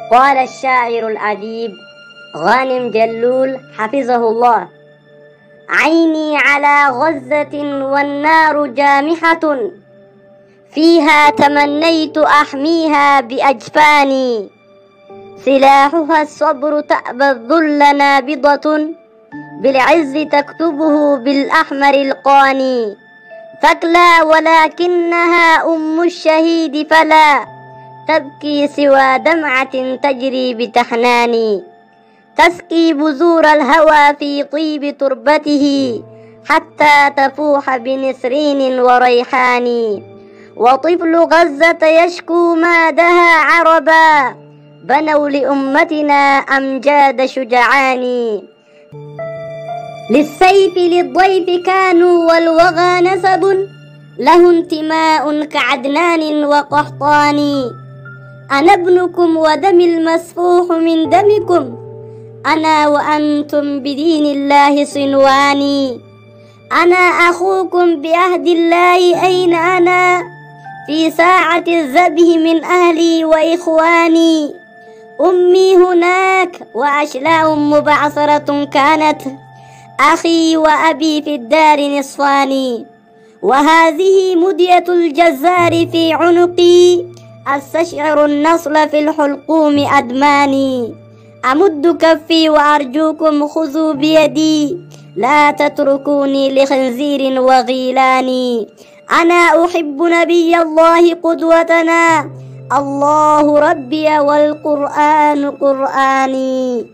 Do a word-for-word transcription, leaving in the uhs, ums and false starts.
قال الشاعر الأديب غانم جلول حفظه الله: عيني على غزة والنار جامحة، فيها تمنيت أحميها بأجفاني، سلاحها الصبر تأبى الذل نابضة، بالعز تكتبه بالأحمر القاني، ثكلى ولكنها أم الشهيد فلا تبكي سوى دمعة تجري بتحناني، تسقي بذور الهوى في طيب تربته حتى تفوح بنسرين وريحان، وطفل غزة يشكو مادها عربا، بنوا لأمتنا أمجاد شجعان، للسيف للضيف كانوا والوغى نسب، له انتماء كعدنان وقحطان، أنا ابنكم ودمي المسفوح من دمكم، أنا وأنتم بدين الله صنواني، أنا أخوكم بعهد الله، أين أنا في ساعة الذبح من أهلي وإخواني، أمي هناك وأشلاء مبعثرة كانت، أخي وأبي في الدار نصفان، وهذه مدية الجزار في عنقي، أستشعر النصل في الحلقوم أدماني، أمد كفي وأرجوكم خذوا بيدي، لا تتركوني لخنزير وغيلان، أنا أحب نبي الله قدوتنا، الله ربي والقرآن قرآني.